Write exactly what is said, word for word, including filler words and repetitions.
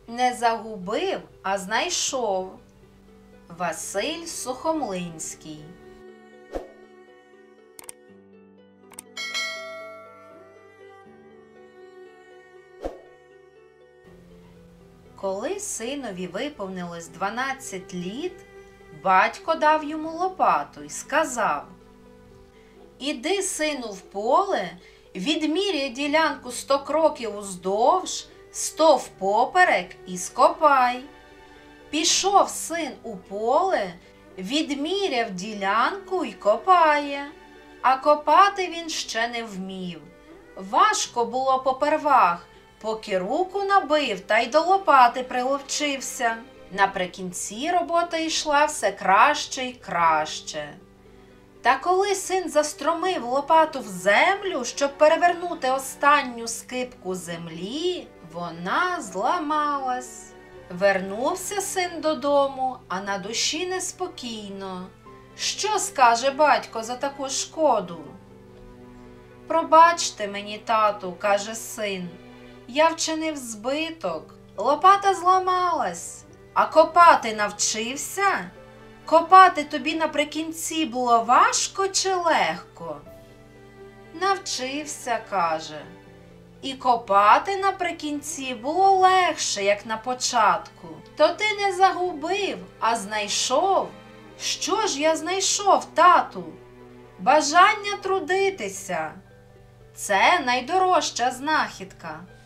Не загубив, а знайшов. Василь Сухомлинський. Коли синові виповнилось дванадцять літ, батько дав йому лопату й сказав: «Іди, сину, в поле, відміряй ділянку сто кроків уздовж, сто впоперек і скопай». Пішов син у поле, відміряв ділянку й копає. А копати він ще не вмів. Важко було попервах, поки руку набив та й до лопати приловчився. Наприкінці робота йшла все краще й краще. Та коли син застромив лопату в землю, щоб перевернути останню скипку землі, вона зламалась. Вернувся син додому, а на душі неспокійно. Що скаже батько за таку шкоду? «Пробачте мені, тату, – каже син, – я вчинив збиток. Лопата зламалась, а копати навчився? Копати тобі наприкінці було важко чи легко?» «Навчився, – каже, – і копати наприкінці було легше, як на початку. То ти не загубив, а знайшов». «Що ж я знайшов, тату?» «Бажання трудитися. Це найдорожча знахідка.